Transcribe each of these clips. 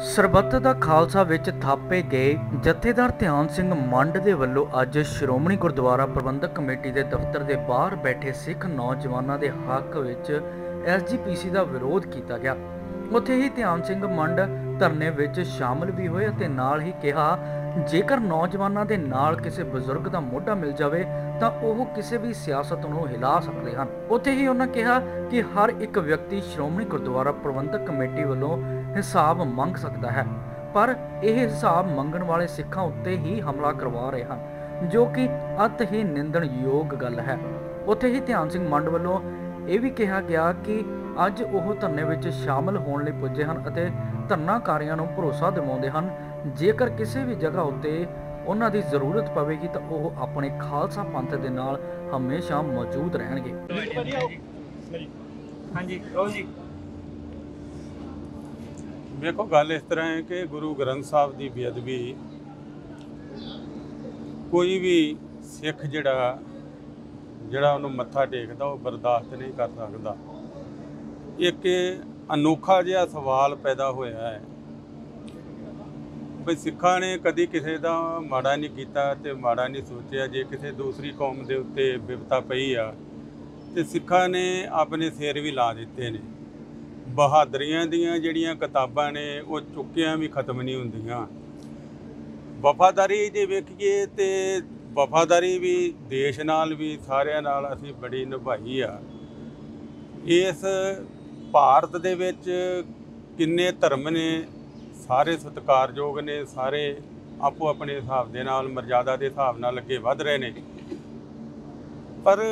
ਸਰਬੱਤ ਦਾ ਖਾਲਸਾ ਵਿੱਚ ਥਾਪੇ ਗਏ ਜਥੇਦਾਰ ਧਿਆਨ ਸਿੰਘ ਮੰਡ ਦੇ ਵੱਲੋਂ ਅੱਜ ਸ਼੍ਰੋਮਣੀ ਗੁਰਦੁਆਰਾ ਪ੍ਰਬੰਧਕ ਕਮੇਟੀ ਦੇ ਦਫ਼ਤਰ ਦੇ ਬਾਹਰ ਬੈਠੇ ਸਿੱਖ ਨੌਜਵਾਨਾਂ ਦੇ ਹੱਕ ਵਿੱਚ ਐਸਜੀਪੀਸੀ ਦਾ ਵਿਰੋਧ ਕੀਤਾ ਗਿਆ। ਉੱਥੇ ਹੀ ਧਿਆਨ ਸਿੰਘ ਮੰਡ ਧਰਨੇ ਵਿੱਚ ਸ਼ਾਮਲ ਵੀ ਹੋਏ ਅਤੇ ਨਾਲ ਹੀ ਕਿਹਾ, ਜੇਕਰ ਨੌਜਵਾਨਾਂ ਦੇ ਨਾਲ ਕਿਸੇ ਬਜ਼ੁਰਗ ਦਾ ਮੋਢਾ ਮਿਲ ਜਾਵੇ ਤਾਂ ਉਹ ਕਿਸੇ ਵੀ ਸਿਆਸਤ ਨੂੰ ਹਿਲਾ ਸਕਦੇ ਹਨ। ਉੱਥੇ ਹੀ ਉਹਨਾਂ ਕਿਹਾ ਕਿ ਹਰ ਇੱਕ ਵਿਅਕਤੀ ਸ਼੍ਰੋਮਣੀ ਗੁਰਦੁਆਰਾ ਪ੍ਰਬੰਧਕ ਕਮੇਟੀ ਵੱਲੋਂ ਹਿਸਾਬ ਮੰਗ ਸਕਦਾ ਹੈ, ਪਰ ਇਹ ਹਿਸਾਬ ਮੰਗਣ ਵਾਲੇ ਸਿੱਖਾਂ ਉੱਤੇ ਹੀ ਹਮਲਾ ਕਰਵਾ ਰਹੇ ਹਨ, ਜੋ ਕਿ ਅਤ ਹੀ ਨਿੰਦਣਯੋਗ ਗੱਲ ਹੈ। ਉੱਥੇ ਹੀ ਧਿਆਨ ਸਿੰਘ ਮੰਡ ਵੱਲੋਂ ਇਹ ਵੀ ਕਿਹਾ ਗਿਆ ਕਿ ਅੱਜ ਉਹ ਧਰਨੇ ਵਿੱਚ ਸ਼ਾਮਲ ਹੋਣ ਲਈ ਪੁੱਜੇ ਹਨ ਅਤੇ ਧਰਨਾਕਾਰੀਆਂ ਨੂੰ ਭਰੋਸਾ ਦਿਵਾਉਂਦੇ ਹਨ, ਜੇਕਰ ਕਿਸੇ ਵੀ ਜਗ੍ਹਾ ਉੱਤੇ ਉਹਨਾਂ ਦੀ ਜ਼ਰੂਰਤ ਪਵੇਗੀ ਤਾਂ ਉਹ ਆਪਣੇ ਖਾਲਸਾ ਪੰਥ ਦੇ ਨਾਲ ਹਮੇਸ਼ਾ ਮੌਜੂਦ ਰਹਿਣਗੇ। ਹਾਂਜੀ ਜੀ ਵੇਖੋ, ਗੱਲ ਇਸ ਤਰ੍ਹਾਂ ਹੈ ਕਿ ਗੁਰੂ ਗ੍ਰੰਥ ਸਾਹਿਬ ਦੀ ਬੇਅਦਬੀ ਕੋਈ ਵੀ ਸਿੱਖ ਜਿਹੜਾ ਉਹਨੂੰ ਮੱਥਾ ਟੇਕਦਾ ਉਹ ਬਰਦਾਸ਼ਤ ਨਹੀਂ ਕਰ ਸਕਦਾ। ਇੱਕ ਅਨੋਖਾ ਜਿਹਾ ਸਵਾਲ ਪੈਦਾ ਹੋਇਆ ਹੈ ਵੀ ਸਿੱਖਾਂ ਨੇ ਕਦੀ ਕਿਸੇ ਦਾ ਮਾੜਾ ਨਹੀਂ ਕੀਤਾ ਤੇ ਮਾੜਾ ਨਹੀਂ ਸੋਚਿਆ। ਜੇ ਕਿਸੇ ਦੂਸਰੀ ਕੌਮ ਦੇ ਉੱਤੇ ਬਿਪਤਾ ਪਈ ਆ ਤੇ ਸਿੱਖਾਂ ਨੇ ਆਪਣੇ ਸਿਰ ਵੀ ਲਾ ਦਿੱਤੇ ਨੇ। ਬਹਾਦਰੀਆਂ ਦੀਆਂ ਜਿਹੜੀਆਂ ਕਿਤਾਬਾਂ ਨੇ ਉਹ ਚੁੱਕਿਆਂ ਵੀ ਖਤਮ ਨਹੀਂ ਹੁੰਦੀਆਂ। ਵਫਾਦਾਰੀ ਜੇ ਵੇਖੀਏ ਤੇ ਵਫਾਦਾਰੀ ਵੀ ਦੇਸ਼ ਨਾਲ ਵੀ ਸਾਰਿਆਂ ਨਾਲ ਅਸੀਂ ਬੜੀ ਨਿਭਾਈ ਆ। ਇਸ ਭਾਰਤ ਦੇ ਵਿੱਚ ਕਿੰਨੇ ਧਰਮ ਨੇ, ਸਾਰੇ ਸਤਿਕਾਰਯੋਗ ਨੇ, ਸਾਰੇ ਆਪੋ ਆਪਣੇ ਹਿਸਾਬ ਦੇ ਨਾਲ ਮਰਜ਼ਾਦਾ ਦੇ ਹਿਸਾਬ ਨਾਲ ਅੱਗੇ ਵੱਧ ਰਹੇ ਨੇ, ਪਰ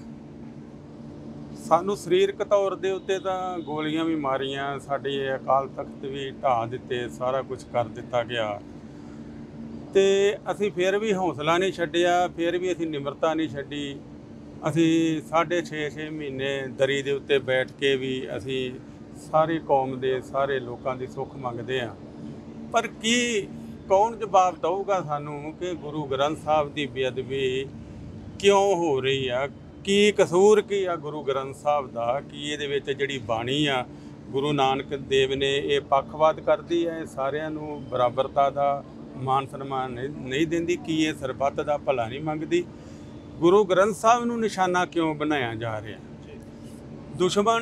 ਸਾਨੂੰ ਸਰੀਰਕ ਤੌਰ ਦੇ ਉੱਤੇ ਤਾਂ ਗੋਲੀਆਂ ਵੀ ਮਾਰੀਆਂ, ਸਾਡੇ ਅਕਾਲ ਤਖਤ ਵੀ ਢਾਹ ਦਿੱਤੇ, ਸਾਰਾ ਕੁਝ ਕਰ ਦਿੱਤਾ ਗਿਆ ਤੇ ਅਸੀਂ ਫਿਰ ਵੀ ਹੌਸਲਾ ਨਹੀਂ ਛੱਡਿਆ, ਫਿਰ ਵੀ ਅਸੀਂ ਨਿਮਰਤਾ ਨਹੀਂ ਛੱਡੀ। ਅਸੀਂ 6.5 ਮਹੀਨੇ ਦਰੀ ਦੇ ਉੱਤੇ ਬੈਠ ਕੇ ਵੀ ਅਸੀਂ ਸਾਰੀ ਕੌਮ ਦੇ ਸਾਰੇ ਲੋਕਾਂ ਦੀ ਸੁੱਖ ਮੰਗਦੇ ਹਾਂ, ਪਰ ਕੌਣ ਜਵਾਬ ਦਊਗਾ ਸਾਨੂੰ ਕਿ ਗੁਰੂ ਗ੍ਰੰਥ ਸਾਹਿਬ ਦੀ ਬੇਅਦਬੀ ਕਿਉਂ ਹੋ ਰਹੀ ਆ? ਕੀ ਕਸੂਰ ਕੀ ਆ ਗੁਰੂ ਗ੍ਰੰਥ ਸਾਹਿਬ ਦਾ? ਕੀ ਇਹਦੇ ਵਿੱਚ ਜਿਹੜੀ ਬਾਣੀ ਆ ਗੁਰੂ ਨਾਨਕ ਦੇਵ ਨੇ ਇਹ ਪੱਖਵਾਦ ਕਰਦੀ ਹੈ, ਸਾਰਿਆਂ ਨੂੰ ਬਰਾਬਰਤਾ ਦਾ ਮਾਨ ਸਨਮਾਨ ਨਹੀਂ ਦਿੰਦੀ? ਕੀ ਇਹ ਸਰਬੱਤ ਦਾ ਭਲਾ ਨਹੀਂ ਮੰਗਦੀ? ਗੁਰੂ ਗ੍ਰੰਥ ਸਾਹਿਬ ਨੂੰ ਨਿਸ਼ਾਨਾ ਕਿਉਂ ਬਣਾਇਆ ਜਾ ਰਿਹਾ? ਦੁਸ਼ਮਣ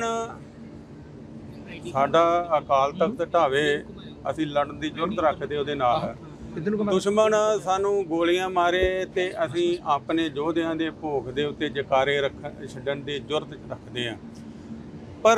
ਸਾਡਾ ਅਕਾਲ ਤਖਤ ਢਾਵੇ, ਅਸੀਂ ਲੜਨ ਦੀ ਜੁਰਤ ਰੱਖਦੇ ਉਹਦੇ ਨਾਲ। ਦੁਸ਼ਮਣ ਸਾਨੂੰ ਗੋਲੀਆਂ ਮਾਰੇ ਤੇ ਅਸੀਂ ਆਪਣੇ ਯੋਧਿਆਂ ਦੇ ਭੋਗ ਦੇ ਉੱਤੇ ਜਕਾਰੇ ਛੱਡਣ ਦੀ ਜੁਰਤ ਰੱਖਦੇ ਹਾਂ। ਪਰ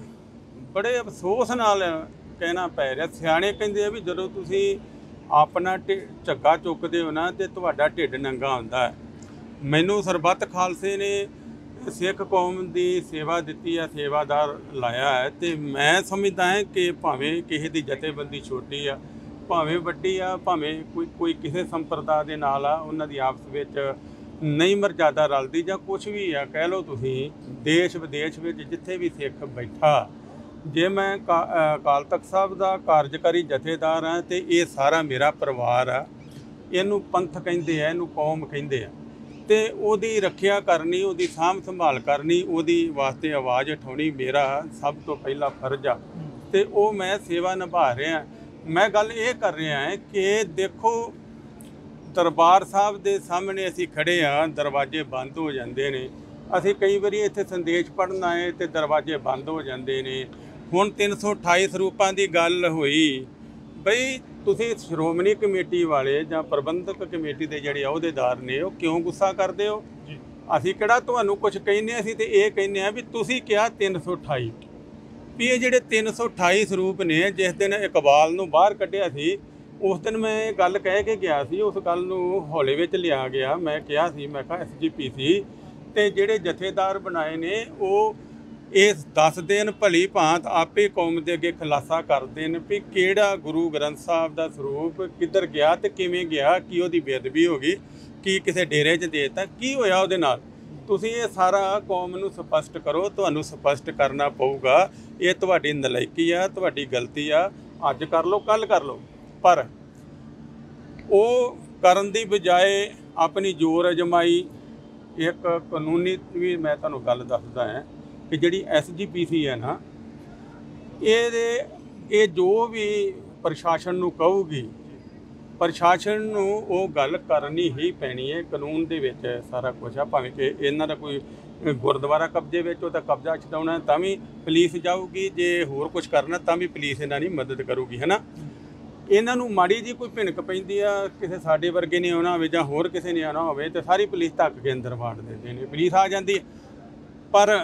ਬੜੇ ਅਫਸੋਸ ਨਾਲ ਕਹਿਣਾ ਪੈ ਰਿਹਾ, ਸਿਆਣੇ ਕਹਿੰਦੇ ਆ ਵੀ ਜਦੋਂ ਤੁਸੀਂ ਆਪਣਾ ਝੱਗਾ ਚੁੱਕਦੇ ਹੋ ਨਾ ਤੇ ਤੁਹਾਡਾ ਢਿੱਡ ਨੰਗਾ ਹੁੰਦਾ ਹੈ। ਮੈਨੂੰ ਸਰਬੱਤ ਖਾਲਸੇ ਨੇ ਸਿੱਖ ਕੌਮ ਦੀ ਸੇਵਾ ਦਿੱਤੀ ਆ, ਸੇਵਾਦਾਰ ਲਾਇਆ ਹੈ, ਤੇ ਮੈਂ ਸਮਝਦਾ ਹਾਂ ਕਿ ਭਾਵੇਂ ਕਿਸੇ ਦੀ ਜਥੇਬੰਦੀ ਛੋਟੀ ਆ, ਭਾਵੇਂ ਵੱਡੀ ਆ, ਭਾਵੇਂ ਕੋਈ ਕਿਸੇ ਸੰਪਰਦਾ ਦੇ ਨਾਲ ਆ, ਉਹਨਾਂ ਦੀ ਆਪਸ ਵਿੱਚ ਨਹੀਂ ਮਰਜ਼ਾਦਾ ਰਲਦੀ ਜਾਂ ਕੁਛ ਵੀ ਆ ਕਹਿ ਲਓ ਤੁਸੀਂ। ਦੇਸ਼ ਵਿਦੇਸ਼ ਵਿੱਚ ਜਿੱਥੇ ਵੀ ਸਿੱਖ ਬੈਠਾ, ਜੇ ਮੈਂ ਅਕਾਲ ਤਖਤ ਸਾਹਿਬ ਦਾ ਕਾਰਜਕਾਰੀ ਜਥੇਦਾਰ ਹਾਂ ਤੇ ਇਹ ਸਾਰਾ ਮੇਰਾ ਪਰਿਵਾਰ ਆ। ਇਹਨੂੰ ਪੰਥ ਕਹਿੰਦੇ ਆ, ਇਹਨੂੰ ਕੌਮ ਕਹਿੰਦੇ ਆ, ਤੇ ਉਹਦੀ ਰੱਖਿਆ ਕਰਨੀ, ਉਹਦੀ ਸਾਂਭ ਸੰਭਾਲ ਕਰਨੀ, ਉਹਦੀ ਵਾਸਤੇ ਆਵਾਜ਼ ਉਠਾਉਣੀ ਮੇਰਾ ਸਭ ਤੋਂ ਪਹਿਲਾ ਫਰਜ਼ ਆ, ਤੇ ਉਹ ਮੈਂ ਸੇਵਾ ਨਿਭਾ ਰਿਹਾ। ਮੈਂ ਗੱਲ ਇਹ ਕਰ ਰਿਹਾ ਹਾਂ ਕਿ ਦੇਖੋ, ਦਰਬਾਰ ਸਾਹਿਬ ਦੇ ਸਾਹਮਣੇ ਅਸੀਂ ਖੜੇ ਹਾਂ, ਦਰਵਾਜ਼ੇ ਬੰਦ ਹੋ ਜਾਂਦੇ ਨੇ। ਅਸੀਂ ਕਈ ਵਾਰੀ ਇੱਥੇ ਸੰਦੇਸ਼ ਪੜ੍ਹਨ ਆਏ ਤੇ ਦਰਵਾਜ਼ੇ ਬੰਦ ਹੋ ਜਾਂਦੇ ਨੇ। ਹੁਣ 328 ਸਰੂਪਾਂ ਦੀ ਗੱਲ ਹੋਈ, ਬਈ ਤੁਸੀਂ ਸ਼੍ਰੋਮਣੀ ਕਮੇਟੀ ਵਾਲੇ ਜਾਂ ਪ੍ਰਬੰਧਕ ਕਮੇਟੀ ਦੇ ਜਿਹੜੇ ਅਹੁਦੇਦਾਰ ਨੇ ਉਹ ਕਿਉਂ ਗੁੱਸਾ ਕਰਦੇ ਹੋ? ਅਸੀਂ ਕਿਹੜਾ ਤੁਹਾਨੂੰ ਕੁਝ ਕਹਿੰਦੇ, ਅਸੀਂ ਤੇ ਇਹ ਕਹਿੰਦੇ ਹਾਂ ਵੀ ਤੁਸੀਂ ਕਿਹਾ 328 ਵੀ ਇਹ ਜਿਹੜੇ 328 ਸਰੂਪ ਨੇ, ਜਿਸ ਦਿਨ ਇਕਬਾਲ ਨੂੰ ਬਾਹਰ ਕੱਢਿਆ ਸੀ ਉਸ ਦਿਨ ਮੈਂ ਇਹ ਗੱਲ ਕਹਿ ਕੇ ਗਿਆ ਸੀ, ਉਸ ਗੱਲ ਨੂੰ ਹੌਲੇ ਵਿੱਚ ਲਿਆ ਗਿਆ। ਮੈਂ ਕਿਹਾ ਸੀ, ਮੈਂ ਕਿਹਾ SGPC ਤੇ ਜਿਹੜੇ ਜਥੇਦਾਰ ਬਣਾਏ ਨੇ ਉਹ ਇਹ ਦੱਸ ਦੇਣ ਭਲੀ ਭਾਂਤ ਆਪੇ ਕੌਮ ਦੇ ਅੱਗੇ ਖੁਲਾਸਾ ਕਰਦੇ ਨੇ ਵੀ ਕਿਹੜਾ ਗੁਰੂ ਗ੍ਰੰਥ ਸਾਹਿਬ ਦਾ ਸਰੂਪ ਕਿੱਧਰ ਗਿਆ ਤੇ ਕਿਵੇਂ ਗਿਆ, ਕੀ ਉਹਦੀ ਬੇਅਦਬੀ ਹੋ ਗਈ, ਕੀ ਕਿਸੇ ਡੇਰੇ 'ਚ ਦੇ ਦਿੱਤਾ, ਕੀ ਹੋਇਆ ਉਹਦੇ ਨਾਲ। ਤੁਸੀਂ ਇਹ ਸਾਰਾ ਕੌਮ ਨੂੰ ਸਪਸ਼ਟ ਕਰੋ, ਤੁਹਾਨੂੰ ਸਪਸ਼ਟ ਕਰਨਾ ਪਊਗਾ। ਇਹ ਤੁਹਾਡੀ ਨਲਾਇਕੀ ਆ, ਤੁਹਾਡੀ ਗਲਤੀ ਆ, ਅੱਜ ਕਰ ਲਓ ਕੱਲ੍ਹ ਕਰ ਲਓ, ਪਰ ਉਹ ਕਰਨ ਦੀ ਬਜਾਏ ਆਪਣੀ ਜ਼ੋਰ ਅਜਮਾਈ। ਇੱਕ ਕਾਨੂੰਨੀ ਵੀ ਮੈਂ ਤੁਹਾਨੂੰ ਗੱਲ ਦੱਸਦਾ ਹਾਂ ਕਿ ਜਿਹੜੀ SGPC ਹੈ ਨਾ, ਇਹ ਜੋ ਵੀ ਪ੍ਰਸ਼ਾਸਨ ਨੂੰ ਕਹੂਗੀ, ਪ੍ਰਸ਼ਾਸਨ ਨੂੰ ਉਹ ਗੱਲ ਕਰਨੀ ਹੀ ਪੈਣੀ ਹੈ। ਕਾਨੂੰਨ ਦੇ ਵਿੱਚ ਸਾਰਾ ਕੁਝ ਆ। ਭਾਵੇਂ ਕਿ ਇਹਨਾਂ ਦਾ ਕੋਈ ਗੁਰਦੁਆਰਾ ਕਬਜ਼ੇ ਵਿੱਚ ਉਹ ਤਾਂ ਕਬਜ਼ਾ ਛਡਾਉਣਾ ਤਾਂ ਵੀ ਪੁਲਿਸ ਜਾਊਗੀ, ਜੇ ਹੋਰ ਕੁਝ ਕਰਨਾ ਤਾਂ ਵੀ ਪੁਲਿਸ ਇਹਨਾਂ ਦੀ ਮਦਦ ਕਰੂਗੀ, ਹੈ ਨਾ। ਇਹਨਾਂ ਨੂੰ ਮਾੜੀ ਜੀ ਕੋਈ ਭਿਣਕ ਪੈਂਦੀ ਆ, ਕਿਸੇ ਸਾਡੇ ਵਰਗੇ ਨੇ ਆਉਣਾ ਹੋਵੇ ਜਾਂ ਹੋਰ ਕਿਸੇ ਨੇ ਆਉਣਾ ਹੋਵੇ ਤੇ ਸਾਰੀ ਪੁਲਿਸ ਧੱਕ ਕੇ ਅੰਦਰ ਵਾੜ ਦਿੰਦੇ ਨੇ, ਪੁਲਿਸ ਆ ਜਾਂਦੀ ਹੈ। ਪਰ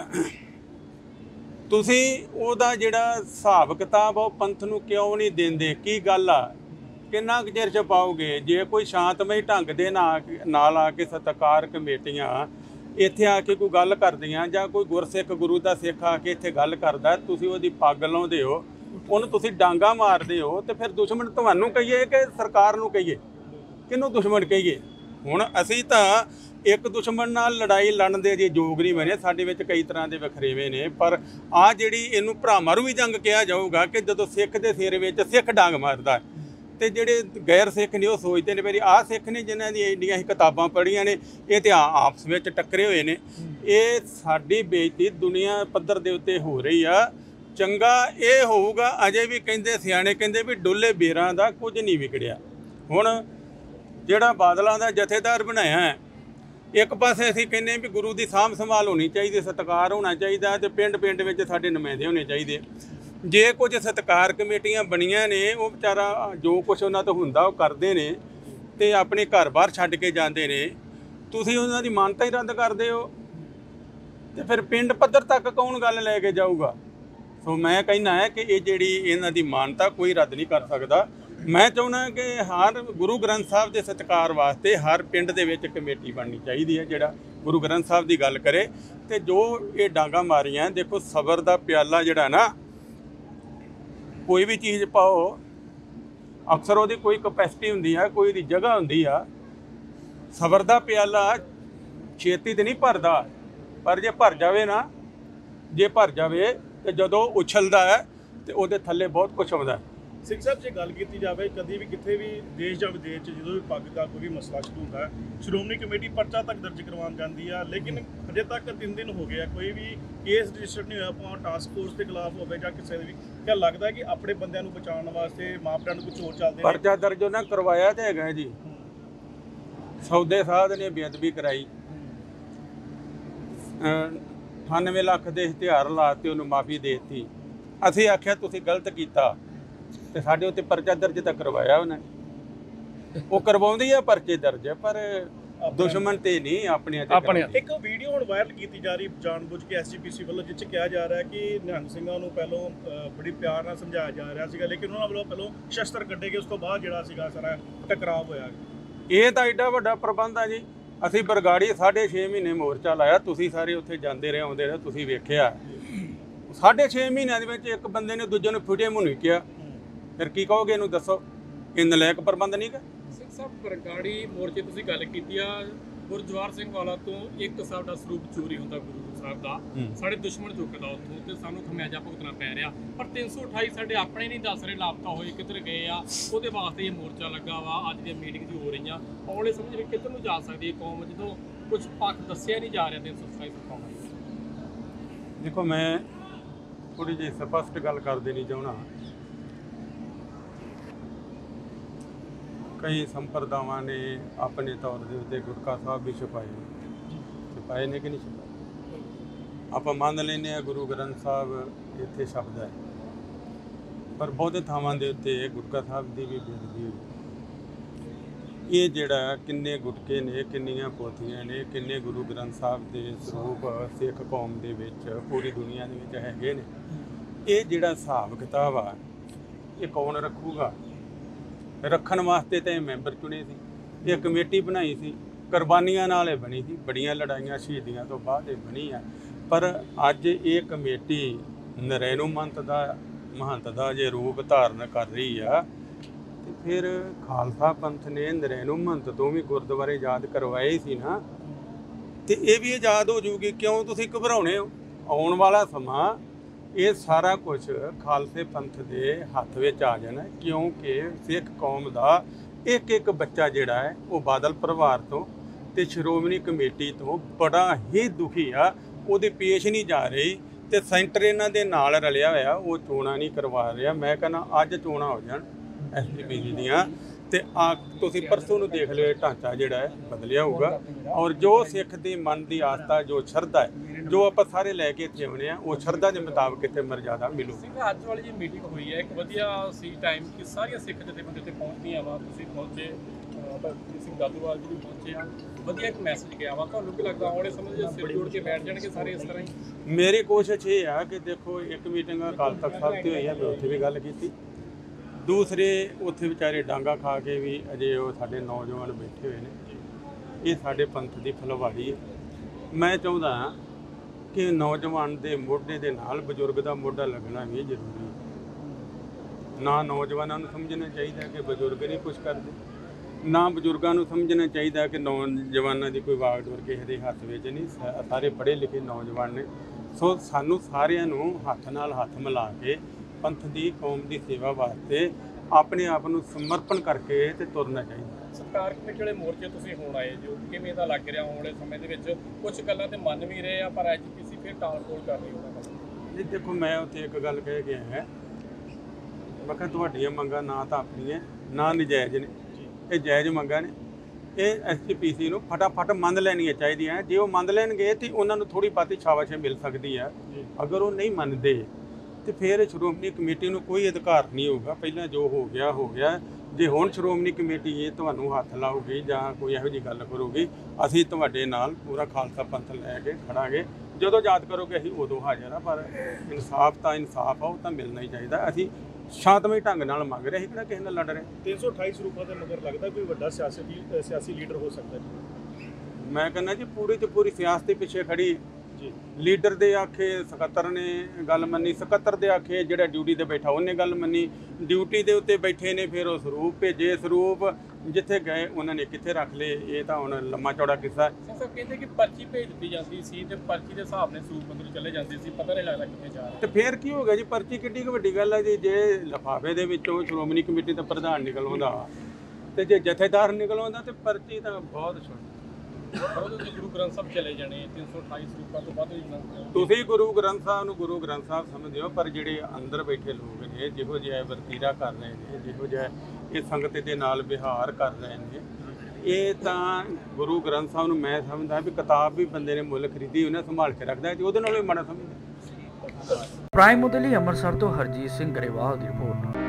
ਤੁਸੀਂ ਉਹਦਾ ਜਿਹੜਾ ਹਿਸਾਬ ਕਿਤਾਬ ਉਹ ਪੰਥ ਨੂੰ ਕਿਉਂ ਨਹੀਂ ਦਿੰਦੇ? ਕੀ ਗੱਲ ਆ? ਕਿੰਨਾ ਕੁ ਚਿਰ ਛਪਾਓਗੇ? ਜੇ ਕੋਈ ਸ਼ਾਂਤਮਈ ਢੰਗ ਦੇ ਨਾਲ ਆ ਕੇ ਸਤਿਕਾਰ ਕਮੇਟੀਆਂ ਇੱਥੇ ਆ ਕੇ ਕੋਈ ਗੱਲ ਕਰਦੀਆਂ ਜਾਂ ਕੋਈ ਗੁਰਸਿੱਖ ਗੁਰੂ ਦਾ ਸਿੱਖ ਆ ਕੇ ਇੱਥੇ ਗੱਲ ਕਰਦਾ, ਤੁਸੀਂ ਉਹਦੀ ਪੱਗ ਲਾਉਂਦੇ ਹੋ, ਉਹਨੂੰ ਤੁਸੀਂ ਡਾਂਗਾ ਮਾਰਦੇ ਹੋ, ਤੇ ਫਿਰ ਦੁਸ਼ਮਣ ਤੁਹਾਨੂੰ ਕਹੀਏ ਕਿ ਸਰਕਾਰ ਨੂੰ ਕਹੀਏ? ਕਿਹਨੂੰ ਦੁਸ਼ਮਣ ਕਹੀਏ? ਹੁਣ ਅਸੀਂ ਤਾਂ ਇੱਕ ਦੁਸ਼ਮਣ ਨਾਲ ਲੜਾਈ ਲੜਨ ਦੇ ਜੇ ਯੋਗ ਨਹੀਂ ਬਣੇ। ਸਾਡੇ ਵਿੱਚ ਕਈ ਤਰ੍ਹਾਂ ਦੇ ਵਖਰੇਵੇਂ ਨੇ, ਪਰ ਆ ਜਿਹੜੀ ਇਹਨੂੰ ਭਰਾਮਾਰੂ ਵੀ ਜੰਗ ਕਿਹਾ ਜਾਊਗਾ ਕਿ ਜਦੋਂ ਸਿੱਖ ਦੇ ਸਿਰ ਵਿੱਚ ਸਿੱਖ ਡਾਂਗ ਮਾਰਦਾ ਤੇ ਜਿਹੜੇ ਗੈਰ ਸਿੱਖ ਨੇ ਉਹ ਸੋਚਦੇ ਨੇ ਵੀ ਆਹ ਸਿੱਖ ਨੇ ਜਿਨ੍ਹਾਂ ਦੀਆਂ ਇੰਡੀਆਂ ਹੀ ਕਿਤਾਬਾਂ ਪੜ੍ਹੀਆਂ ਨੇ, ਇਹ ਤੇ ਆਪਸ ਵਿੱਚ ਟੱਕਰੇ ਹੋਏ ਨੇ। ਇਹ ਸਾਡੀ ਬੇਇੱਜ਼ਤੀ ਦੁਨੀਆ ਪੱਧਰ ਦੇ ਉੱਤੇ ਹੋ ਰਹੀ ਆ। ਚੰਗਾ ਇਹ ਹੋਊਗਾ, ਅਜੇ ਵੀ ਕਹਿੰਦੇ ਸਿਆਣੇ ਕਹਿੰਦੇ ਵੀ ਡੋਲੇ ਬੇਰਾਂ ਦਾ ਕੁਝ ਨਹੀਂ ਵਿਗੜਿਆ। ਹੁਣ ਜਿਹੜਾ ਬਾਦਲਾਂ ਦਾ ਜਥੇਦਾਰ ਬਣਾਇਆ ਹੈ, ਇੱਕ ਪਾਸੇ ਅਸੀਂ ਕਹਿੰਦੇ ਵੀ ਗੁਰੂ ਦੀ ਸਾਂਭ ਸੰਭਾਲ ਹੋਣੀ ਚਾਹੀਦੀ, ਸਤਿਕਾਰ ਹੋਣਾ ਚਾਹੀਦਾ, ਤੇ ਪਿੰਡ ਪਿੰਡ ਵਿੱਚ ਸਾਡੇ ਨੁਮਾਇੰਦੇ ਹੋਣੇ ਚਾਹੀਦੇ। ਜੇ ਕੁਝ ਸਤਿਕਾਰ ਕਮੇਟੀਆਂ ਬਣੀਆਂ ਨੇ, ਉਹ ਵਿਚਾਰਾ ਜੋ ਕੁਝ ਉਹਨਾਂ ਤੋਂ ਹੁੰਦਾ ਉਹ ਕਰਦੇ ਨੇ ਤੇ ਆਪਣੇ ਘਰ-ਬਾਰ ਛੱਡ ਕੇ ਜਾਂਦੇ ਨੇ। ਤੁਸੀਂ ਉਹਨਾਂ ਦੀ ਮਾਨਤਾ ਹੀ ਰੱਦ ਕਰਦੇ ਹੋ ਤੇ ਫਿਰ ਪਿੰਡ ਪੱਧਰ ਤੱਕ ਕੌਣ ਗੱਲ ਲੈ ਕੇ ਜਾਊਗਾ? ਸੋ ਮੈਂ ਕਹਿੰਦਾ ਹੈ ਕਿ ਇਹ ਜਿਹੜੀ ਇਹਨਾਂ ਦੀ ਮਾਨਤਾ ਕੋਈ ਰੱਦ ਨਹੀਂ ਕਰ ਸਕਦਾ। ਮੈਂ ਚਾਹੁੰਦਾ ਕਿ ਹਰ ਗੁਰੂ ਗ੍ਰੰਥ ਸਾਹਿਬ ਦੇ ਸਤਿਕਾਰ ਵਾਸਤੇ ਹਰ ਪਿੰਡ ਦੇ ਵਿੱਚ ਕਮੇਟੀ ਬਣਨੀ ਚਾਹੀਦੀ ਹੈ ਜਿਹੜਾ ਗੁਰੂ ਗ੍ਰੰਥ ਸਾਹਿਬ ਦੀ ਗੱਲ ਕਰੇ। ਤੇ ਜੋ ਇਹ ਡਾਂਗਾ ਮਾਰੀਆਂ, ਦੇਖੋ ਸਬਰ ਦਾ ਪਿਆਲਾ ਜਿਹੜਾ ਨਾ, ਕੋਈ ਵੀ ਚੀਜ਼ ਪਾਓ ਅਕਸਰ ਉਹਦੀ ਕੋਈ ਕਪੈਸਿਟੀ ਹੁੰਦੀ ਆ, ਕੋਈ ਦੀ ਜਗ੍ਹਾ ਹੁੰਦੀ ਆ। ਸਬਰ ਦਾ ਪਿਆਲਾ ਛੇਤੀ ਤੇ ਨਹੀਂ ਭਰਦਾ, ਪਰ ਜੇ ਭਰ ਜਾਵੇ ਨਾ, ਜੇ ਭਰ ਜਾਵੇ ਤੇ ਜਦੋਂ ਉਛਲਦਾ ਹੈ ਤੇ ਉਹਦੇ ਥੱਲੇ ਬਹੁਤ ਕੁਛ ਆਉਂਦਾ। ਸਿੰਘ ਸਾਹਿਬ, ਜੇ ਗੱਲ ਕੀਤੀ ਜਾਵੇ ਕਦੀ ਵੀ ਕਿਤੇ ਵੀ ਦੇਸ਼ ਜਾਂ ਵਿਦੇਸ਼ 'ਚ ਜਦੋਂ ਵੀ ਪੱਗ ਦਾ ਕੋਈ ਵੀ ਮਸਲਾ ਸ਼ੁਰੂ ਹੁੰਦਾ, ਸ਼੍ਰੋਮਣੀ ਕਮੇਟੀ ਪਰਚਾ ਤੱਕ ਦਰਜ ਕਰਵਾਉਣ ਜਾਂਦੀ ਆ, ਲੇਕਿਨ ਹਜੇ ਤੱਕ 3 ਦਿਨ ਹੋ ਗਏ ਆ, ਕੋਈ ਵੀ ਕੇਸ ਰਜਿਸਟਰ ਨਹੀਂ ਹੋਇਆ, ਭਾਵੇਂ ਟਾਸਕ ਫੋਰਸ ਦੇ ਖਿਲਾਫ ਹੋਵੇ ਜਾਂ ਕਿਸੇ ਦੇ ਵੀ। ਕਿਆ ਲੱਗਦਾ ਕਿ ਆਪਣੇ ਬੰਦਿਆਂ ਨੂੰ ਬਚਾਉਣ ਵਾਸਤੇ ਮਾਪਿਆਂ ਨੂੰ ਕੁਝ ਹੋਰ ਚੱਲਦੇ ਨੇ? ਪਰਚਾ ਦਰਜ ਉਹਨਾਂ ਕਰਵਾਇਆ ਤੇ ਹੈਗਾ ਜੀ। ਸੌਦੇ ਸਾਧ ਨੇ ਬੇਅਦਬੀ ਕਰਾਈ, 98 ਲੱਖ ਦੇ ਇਸ਼ਤਿਹਾਰ ਲਾਤੇ, ਉਹਨੂੰ ਮਾਫੀ ਦੇ ਦਿੱਤੀ। ਅਸੀਂ ਆਖਿਆ ਤੁਸੀਂ ਗਲਤ ਕੀਤਾ ਤੇ ਸਾਡੇ ਉੱਤੇ ਪਰਚਾ ਦਰਜ ਤਾਂ ਕਰਵਾਇਆ ਉਹਨਾਂ ਨੇ। ਉਹ ਕਰਵਾਉਂਦੀ ਆ ਪਰਚੇ ਦਰਜ, ਪਰ ਦੁਸ਼ਮਣ ਤੇ ਨਹੀਂ, ਆਪਣੇ ਇੱਕ ਵੀਡੀਓ ਹੁਣ ਵਾਇਰਲ ਕੀਤੀ ਜਾ ਰਹੀ ਜਾਣਬੁੱਝ ਕੇ ਐਸਜੀਪੀਸੀ ਵੱਲੋਂ, ਜਿਸ 'ਚ ਕਿਹਾ ਜਾ ਰਿਹਾ ਕਿ ਨਿਹੰਗ ਸਿੰਘਾਂ ਨੂੰ ਪਹਿਲੋਂ ਬੜੀ ਪਿਆਰ ਨਾਲ ਸਮਝਾਇਆ ਜਾ ਰਿਹਾ ਸੀਗਾ, ਲੇਕਿਨ ਉਹਨਾਂ ਵੱਲੋਂ ਪਹਿਲੋਂ ਸ਼ਸਤਰ ਕੱਢੇ ਗਏ, ਉਸ ਤੋਂ ਬਾਅਦ ਜਿਹੜਾ ਸੀਗਾ ਸਾਰਾ ਟਕਰਾਅ ਹੋਇਆ। ਇਹ ਤਾਂ ਐਡਾ ਵੱਡਾ ਪ੍ਰਬੰਧ ਆ ਜੀ। ਅਸੀਂ ਬਰਗਾੜੀ 6.5 ਮਹੀਨੇ ਮੋਰਚਾ ਲਾਇਆ, ਤੁਸੀਂ ਸਾਰੇ ਉੱਥੇ ਜਾਂਦੇ ਰਹੇ ਆਉਂਦੇ ਰਹੇ, ਤੁਸੀਂ ਵੇਖਿਆ। 6.5 ਮਹੀਨਿਆਂ ਦੇ ਵਿੱਚ ਇੱਕ ਬੰਦੇ ਨੇ ਦੂਜੇ ਨੂੰ ਫੁੱਟੇ ਮੂੰਹ ਨਹੀਂ ਕਿਹਾ, ਫਿਰ ਕੀ ਕਹੋਗੇ ਇਹਨੂੰ? ਦੱਸੋ, ਇਹ ਨਲਾਇਕ ਪ੍ਰਬੰਧ ਨਹੀਂ ਗਾ? ਸਿੰਘ ਸਾਹਿਬ, ਬਰਗਾੜੀ ਮੋਰਚੇ ਤੁਸੀਂ ਗੱਲ ਕੀਤੀ ਆ, ਗੁਰਜਵਾਰ ਸਿੰਘ ਵਾਲਾ ਤੋਂ ਇੱਕ ਸਾਡਾ ਸਰੂਪ ਚੋਰੀ ਹੁੰਦਾ ਗੁਰੂ ਸਾਹਿਬ ਦਾ, ਸਾਡੇ ਦੁਸ਼ਮਣ ਚੁੱਕਦਾ ਉੱਥੋਂ ਤੇ ਸਾਨੂੰ ਖਮਿਆਜਾ ਭੁਗਤਣਾ ਪੈ ਰਿਹਾ। ਪਰ 328 ਸਾਡੇ ਆਪਣੇ ਨਹੀਂ ਦੱਸ ਰਹੇ ਲਾਪਤਾ ਹੋਏ, ਕਿੱਧਰ ਗਏ ਆ, ਉਹਦੇ ਵਾਸਤੇ ਇਹ ਮੋਰਚਾ ਲੱਗਾ ਵਾ। ਅੱਜ ਦੀਆਂ ਮੀਟਿੰਗ ਹੋ ਰਹੀਆਂ, ਆਉਣੇ ਸਮਝ ਵੀ ਕਿੱਧਰ ਨੂੰ ਜਾ ਸਕਦੀ ਹੈ ਕੌਮ ਜਦੋਂ ਕੁਝ ਪੱਖ ਦੱਸਿਆ ਨਹੀਂ ਜਾ ਰਿਹਾ 327 ਕੌਮ। ਦੇਖੋ, ਮੈਂ ਥੋੜੀ ਜਿਹੀ ਸਪਸ਼ਟ ਗੱਲ ਕਰ ਦੇਣੀ ਚਾਹੁੰਦਾ। ਕਈ ਸੰਪਰਦਾਵਾਂ ਨੇ ਆਪਣੇ ਤੌਰ ਦੇ ਉੱਤੇ ਗੁਟਕਾ ਸਾਹਿਬ ਵੀ ਛਪਾਏ ਨੇ ਕਿ ਨਹੀਂ ਛਪਾਏ? ਆਪਾਂ ਮੰਨ ਲੈਂਦੇ ਹਾਂ ਗੁਰੂ ਗ੍ਰੰਥ ਸਾਹਿਬ ਇੱਥੇ ਛਪਦਾ ਹੈ, ਪਰ ਬਹੁਤੇ ਥਾਵਾਂ ਦੇ ਉੱਤੇ ਗੁਟਕਾ ਸਾਹਿਬ ਦੀ ਵੀ ਬੇਅਦਬੀ ਹੋਈ। ਇਹ ਜਿਹੜਾ ਕਿੰਨੇ ਗੁਟਕੇ ਨੇ, ਕਿੰਨੀਆਂ ਪੋਥੀਆਂ ਨੇ, ਕਿੰਨੇ ਗੁਰੂ ਗ੍ਰੰਥ ਸਾਹਿਬ ਦੇ ਸਰੂਪ ਸਿੱਖ ਕੌਮ ਦੇ ਵਿੱਚ ਪੂਰੀ ਦੁਨੀਆ ਦੇ ਵਿੱਚ ਹੈਗੇ ਨੇ, ਇਹ ਜਿਹੜਾ ਹਿਸਾਬ ਕਿਤਾਬ ਆ ਇਹ ਕੌਣ ਰੱਖੂਗਾ? ਰੱਖਣ ਵਾਸਤੇ ਤਾਂ ਇਹ ਮੈਂਬਰ ਚੁਣੇ ਸੀ, ਇਹ ਕਮੇਟੀ ਬਣਾਈ ਸੀ, ਕੁਰਬਾਨੀਆਂ ਨਾਲ ਇਹ ਬਣੀ ਸੀ, ਬੜੀਆਂ ਲੜਾਈਆਂ ਸ਼ਹੀਦੀਆਂ ਤੋਂ ਬਾਅਦ ਇਹ ਬਣੀ ਆ। ਪਰ ਅੱਜ ਇਹ ਕਮੇਟੀ ਨਰੈਣੂ ਮਹੰਤ ਦਾ ਜੇ ਰੂਪ ਧਾਰਨ ਕਰ ਰਹੀ ਆ, ਤੇ ਫਿਰ ਖਾਲਸਾ ਪੰਥ ਨੇ ਨਰੈਣੂ ਮਹੰਤ ਤੋਂ ਵੀ ਗੁਰਦੁਆਰੇ ਆਜ਼ਾਦ ਕਰਵਾਏ ਸੀ ਨਾ, ਤੇ ਇਹ ਵੀ ਆਜ਼ਾਦ ਹੋ ਜੂਗੀ। ਕਿਉਂ ਤੁਸੀਂ ਘਬਰਾਉਣੇ ਹੋ? ਆਉਣ ਵਾਲਾ ਸਮਾਂ ਇਹ ਸਾਰਾ ਕੁਝ ਖਾਲਸੇ ਪੰਥ ਦੇ ਹੱਥ ਵਿੱਚ ਆ ਜਾਣਾ, ਕਿਉਂਕਿ ਸਿੱਖ ਕੌਮ ਦਾ ਇੱਕ ਇੱਕ ਬੱਚਾ ਜਿਹੜਾ ਹੈ ਉਹ ਬਾਦਲ ਪਰਿਵਾਰ ਤੋਂ ਤੇ ਸ਼੍ਰੋਮਣੀ ਕਮੇਟੀ ਤੋਂ ਬੜਾ ਹੀ ਦੁਖੀ ਆ। ਉਹਦੇ ਪੇਸ਼ ਨਹੀਂ ਜਾ ਰਹੀ ਤੇ ਸੈਂਟਰ ਇਹਨਾਂ ਦੇ ਨਾਲ ਰਲਿਆ ਹੋਇਆ, ਉਹ ਚੋਣਾਂ ਨਹੀਂ ਕਰਵਾ ਰਿਹਾ। ਮੈਂ ਕਹਿੰਦਾ ਅੱਜ ਚੋਣਾਂ ਹੋ ਜਾਣ, SGPC ਦੀਆਂ ਤੇ ਆ ਤੁਸੀਂ ਪਰਸੋਂ ਨੂੰ ਦੇਖ ਲਿਓ, ਇਹ ਢਾਂਚਾ ਜਿਹੜਾ ਹੈ ਬਦਲਿਆ ਹੋਊਗਾ ਔਰ ਜੋ ਸਿੱਖ ਦੀ ਮਨ ਦੀ ਆਸਥਾ, ਜੋ ਸ਼ਰਧਾ ਹੈ, ਜੋ ਆਪਾਂ ਸਾਰੇ ਲੈ ਕੇ ਇੱਥੇ ਆਉਣੇ ਆ, ਉਹ ਸ਼ਰਧਾ ਦੇ ਮੁਤਾਬਕ ਇੱਥੇ ਮਰਜ਼ਾਦਾ ਮਿਲੂ। ਅੱਜ ਵਾਲੀ ਜੀ ਮੀਟਿੰਗ ਹੋਈ ਹੈ, ਇੱਕ ਵਧੀਆ ਸੀ ਟਾਈਮ ਕਿ ਸਾਰੀਆਂ ਸਿੱਖ ਜਥੇਬੰਦੀਆਂ ਤੇ ਪਹੁੰਚਦੀਆਂ ਵਾ, ਤੁਸੀਂ ਪਹੁੰਚੇ, ਸਿੰਘ ਦਾਦੂਵਾਲ ਜੀ ਵੀ ਪਹੁੰਚੇ ਆ, ਵਧੀਆ ਇੱਕ ਮੈਸੇਜ ਗਿਆ ਵਾ। ਤੁਹਾਨੂੰ ਕੀ ਲੱਗਦਾ ਆਉਣੇ ਸਮੇਂ ਜੇ ਸਿਰ ਜੋੜ ਕੇ ਬੈਠ ਜਾਣਗੇ ਸਾਰੇ ਇਸ ਤਰ੍ਹਾਂ ਹੀ? ਮੇਰੀ ਕੋਸ਼ਿਸ਼ ਇਹ ਆ ਕਿ ਦੇਖੋ, ਇੱਕ ਮੀਟਿੰਗ ਅਕਾਲ ਤਖਤ ਸਾਹਿਬ ਤੇ ਹੋਈ ਹੈ, ਮੈਂ ਉੱਥੇ ਵੀ ਗੱਲ ਕੀਤੀ, ਦੂਸਰੇ ਉੱਥੇ ਵਿਚਾਰੇ ਡਾਂਗਾ ਖਾ ਕੇ ਵੀ ਅਜੇ ਉਹ ਸਾਡੇ ਨੌਜਵਾਨ ਬੈਠੇ ਹੋਏ ਨੇ। ਇਹ ਸਾਡੇ ਪੰਥ ਦੀ ਫੁਲਵਾੜੀ ਹੈ। ਮੈਂ ਚਾਹੁੰਦਾ ਹਾਂ ਕਿ ਨੌਜਵਾਨ ਦੇ ਮੋਢੇ ਦੇ ਨਾਲ ਬਜ਼ੁਰਗ ਦਾ ਮੋਢਾ ਲੱਗਣਾ ਵੀ ਜ਼ਰੂਰੀ ਹੈ। ਨਾ ਨੌਜਵਾਨਾਂ ਨੂੰ ਸਮਝਣਾ ਚਾਹੀਦਾ ਕਿ ਬਜ਼ੁਰਗ ਨਹੀਂ ਕੁਛ ਕਰਦੇ, ਨਾ ਬਜ਼ੁਰਗਾਂ ਨੂੰ ਸਮਝਣਾ ਚਾਹੀਦਾ ਕਿ ਨੌਜਵਾਨਾਂ ਦੀ ਕੋਈ ਵਾਗ ਡੋਰ ਕਿਸੇ ਦੇ ਹੱਥ ਵਿੱਚ ਨਹੀਂ। ਸਾਰੇ ਪੜ੍ਹੇ ਲਿਖੇ ਨੌਜਵਾਨ ਨੇ। ਸੋ ਸਾਨੂੰ ਸਾਰਿਆਂ ਨੂੰ ਹੱਥ ਨਾਲ ਹੱਥ ਮਿਲਾ ਕੇ ਪੰਥ ਦੀ, ਕੌਮ ਦੀ ਸੇਵਾ ਵਾਸਤੇ ਆਪਣੇ ਆਪ ਨੂੰ ਸਮਰਪਣ ਕਰਕੇ ਤੇ ਤੁਰਨਾ ਚਾਹੀਦਾ। ਸਰਕਾਰ ਕਮੇਟੀ ਵਾਲੇ ਮੋਰਚੇ ਤੁਸੀਂ ਹੁਣ ਆਏ ਜੋ, ਕਿਵੇਂ ਦਾ ਲੱਗ ਰਿਹਾ ਆਉਣ ਵਾਲੇ ਸਮੇਂ ਦੇ ਵਿੱਚ? ਕੁਝ ਗੱਲਾਂ ਤੇ ਮੰਨ ਵੀ ਰਹੇ ਆ, ਪਰ ਐਜੀਪੀਸੀ ਫਿਰ ਟਾਲ ਟੋਲ ਕਰ ਰਹੀ ਉਹਨਾਂ ਨਾਲ। ਇਹ ਦੇਖੋ, ਮੈਂ ਉੱਥੇ ਇੱਕ ਗੱਲ ਕਹਿ ਗਿਆ ਹੈ, ਮੈਂ ਕਿਹਾ ਤੁਹਾਡੀਆਂ ਮੰਗਾਂ ਨਾ ਤਾਂ ਆਪਣੀਆਂ ਨਾ ਨਜਾਇਜ਼ ਨੇ, ਇਹ ਜਾਇਜ਼ ਮੰਗਾਂ ਨੇ। ਇਹ SGPC ਨੂੰ ਫਟਾਫਟ ਮੰਨ ਲੈਣੀਆਂ ਚਾਹੀਦੀਆਂ। ਜੇ ਉਹ ਮੰਨ ਲੈਣਗੇ ਤੇ ਉਹਨਾਂ ਨੂੰ ਥੋੜੀ ਬਹੁਤੀ ਸ਼ਾਬਾਸ਼ ਮਿਲ ਸਕਦੀ ਹੈ। ਅਗਰ ਉਹ ਨਹੀਂ ਮੰਨਦੇ ਤੇ ਫਿਰ ਸ਼੍ਰੋਮਣੀ ਕਮੇਟੀ ਨੂੰ ਕੋਈ ਅਧਿਕਾਰ ਨਹੀਂ ਹੋਊਗਾ। ਪਹਿਲਾਂ ਜੋ ਹੋ ਗਿਆ ਹੋ ਗਿਆ। ਜੇ ਹੁਣ ਸ਼੍ਰੋਮਣੀ ਕਮੇਟੀ ਇਹ ਤੁਹਾਨੂੰ ਹੱਥ ਲਾਊਗੀ ਜਾਂ ਕੋਈ ਇਹੋ ਜਿਹੀ ਗੱਲ ਕਰੂਗੀ, ਅਸੀਂ ਤੁਹਾਡੇ ਨਾਲ ਪੂਰਾ ਖਾਲਸਾ ਪੰਥ ਲੈ ਕੇ ਖੜਾਂਗੇ। ਜਦੋਂ ਯਾਦ ਕਰੋਗੇ ਅਸੀਂ ਉਦੋਂ ਹਾਜ਼ਰ ਆ। ਪਰ ਇਨਸਾਫ ਤਾਂ ਇਨਸਾਫ ਆ, ਉਹ ਤਾਂ ਮਿਲਣਾ ਹੀ ਚਾਹੀਦਾ। ਅਸੀਂ ਸ਼ਾਂਤਮਈ ਢੰਗ ਨਾਲ ਮੰਗ ਰਹੇ, ਅਸੀਂ ਕਿਹੜਾ ਕਿਸੇ ਨਾਲ ਲੜ ਰਹੇ। 328 ਸਰੂਪਾਂ ਦੇ ਮਗਰ ਲੱਗਦਾ ਕੋਈ ਵੱਡਾ ਸਿਆਸੀ ਲੀਡਰ ਹੋ ਸਕਦਾ ਜੀ? ਮੈਂ ਕਹਿੰਦਾ ਜੀ, ਪੂਰੀ ਤੇ ਪੂਰੀ ਸਿਆਸਤ ਦੇ ਪਿੱਛੇ ਖੜੀ ਜੀ। ਲੀਡਰ ਦੇ ਆਖੇ ਸਕੱਤਰ ਨੇ ਗੱਲ ਮੰਨੀ, ਸਕੱਤਰ ਦੇ ਆਖੇ ਜਿਹੜਾ ਡਿਊਟੀ ਤੇ ਬੈਠਾ ਉਹਨੇ ਗੱਲ ਮੰਨੀ, ਡਿਊਟੀ ਦੇ ਉੱਤੇ ਬੈਠੇ ਨੇ ਫਿਰ ਉਹ ਸਰੂਪ ਭੇਜੇ, ਸਰੂਪ ਜਿੱਥੇ ਗਏ ਉਹਨਾਂ ਨੇ ਕਿੱਥੇ ਰੱਖ ਲਏ। ਇਹ ਤਾਂ ਹੁਣ ਲੰਮਾ ਚੌੜਾ ਕਿੱਸਾ। ਸਰ ਕਹਿੰਦੇ ਕਿ ਪਰਚੀ ਭੇਜ ਦਿੱਤੀ ਜਾਂਦੀ ਸੀ ਤੇ ਪਰਚੀ ਦੇ ਹਿਸਾਬ ਨਾਲ ਸਰੂਪ ਅੰਦਰ ਚਲੇ ਜਾਂਦੇ ਸੀ, ਪਤਾ ਨਹੀਂ ਲੱਗਦਾ ਕਿੱਥੇ ਜਾ ਰਹੇ। ਤੇ ਫਿਰ ਕੀ ਹੋ ਗਿਆ ਜੀ? ਪਰਚੀ ਕਿੱਡੀ ਕੁ ਵੱਡੀ ਗੱਲ ਹੈ ਜੀ। ਜੇ ਲਿਫਾਫੇ ਦੇ ਵਿੱਚੋਂ ਸ਼੍ਰੋਮਣੀ ਕਮੇਟੀ ਦਾ ਪ੍ਰਧਾਨ ਨਿਕਲ ਆਉਂਦਾ ਤੇ ਜੇ ਜਥੇਦਾਰ ਨਿਕਲ ਆਉਂਦਾ ਤੇ ਪਰਚੀ ਤਾਂ ਬਹੁਤ ਛੋਟੀ। ਪਰ ਉਹਦੇ ਗੁਰੂ ਗ੍ਰੰਥ ਸਾਹਿਬ ਚਲੇ ਜਾਣੇ 328 ਸਰੂਪਾਂ ਤੋਂ ਵੱਧ। ਤੁਸੀਂ ਗੁਰੂ ਗ੍ਰੰਥ ਸਾਹਿਬ ਨੂੰ ਗੁਰੂ ਗ੍ਰੰਥ ਸਾਹਿਬ ਸਮਝਦੇ ਹੋ, ਪਰ ਜਿਹੜੇ ਅੰਦਰ ਬੈਠੇ ਲੋਕ ਨੇ, ਜਿਹੋ ਜਿਹਾ ਵਰਤੀਰਾ ਕਰ ਰਹੇ ਨੇ, ਜਿਹੋ ਜਿਹਾ ਇਹ ਸੰਗਤ ਦੇ ਨਾਲ ਵਿਹਾਰ ਕਰ ਰਹੇ ਨੇ, ਇਹ ਤਾਂ ਗੁਰੂ ਗ੍ਰੰਥ ਸਾਹਿਬ ਨੂੰ ਮੈਂ ਸਮਝਦਾ ਵੀ ਕਿਤਾਬ ਵੀ ਬੰਦੇ ਨੇ ਮੁੱਲ ਖਰੀਦੀ ਉਹਨੇ ਸੰਭਾਲ ਕੇ ਰੱਖਦਾ ਤੇ ਉਹਦੇ ਨਾਲ ਵੀ ਮਾੜਾ ਸਮਝਦਾ। ਪ੍ਰਾਈਮ ਦੇ ਲਈ ਅੰਮ੍ਰਿਤਸਰ ਤੋਂ ਹਰਜੀਤ ਸਿੰਘ ਗਰੇਵਾਲ ਦੀ ਰਿਪੋਰਟ।